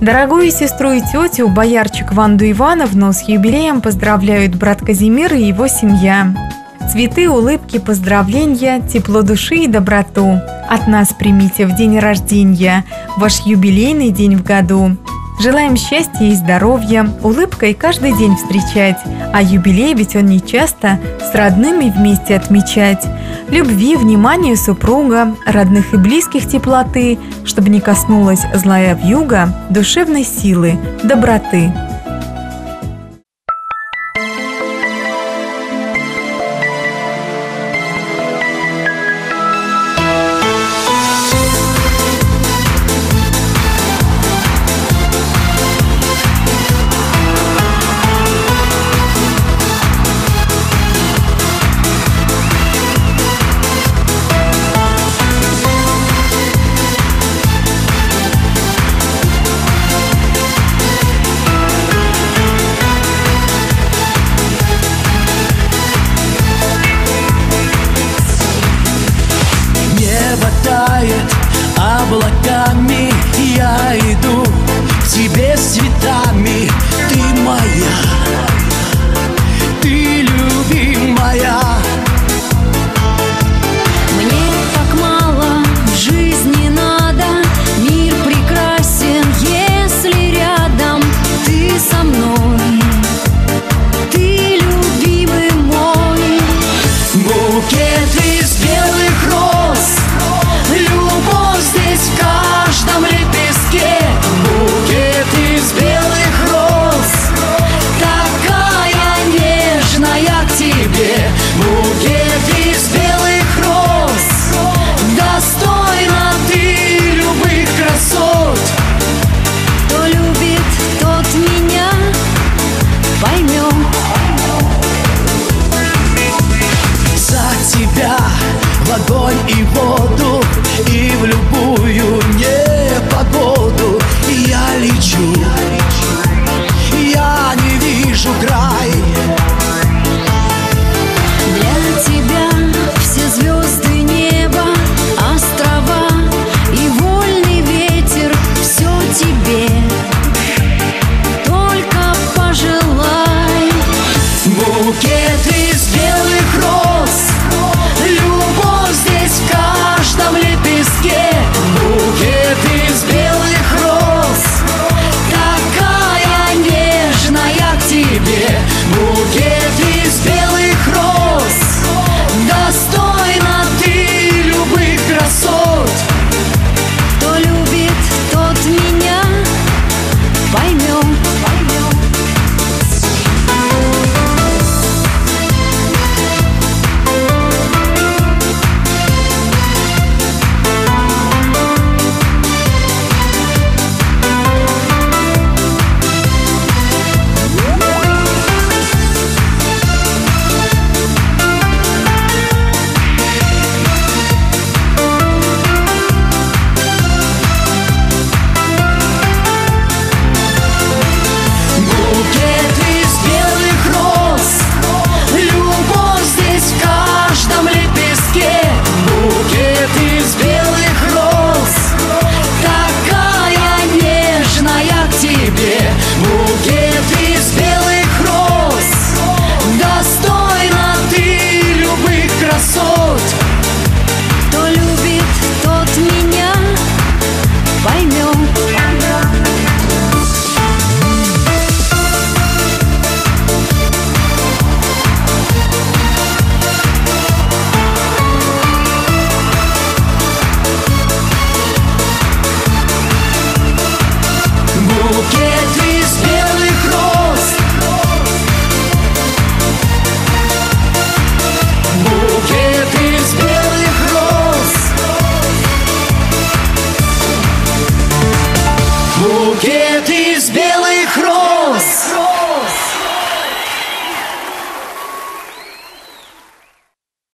Дорогую сестру и тетю, боярчик Ванду Ивановну, с юбилеем поздравляют брат Казимир и его семья. Цветы, улыбки, поздравления, тепло души и доброту от нас примите в день рождения, ваш юбилейный день в году. Желаем счастья и здоровья, улыбкой каждый день встречать, а юбилей ведь он нечасто с родными вместе отмечать. Любви, внимания супруга, родных и близких теплоты, чтобы не коснулась злая вьюга, душевной силы, доброты.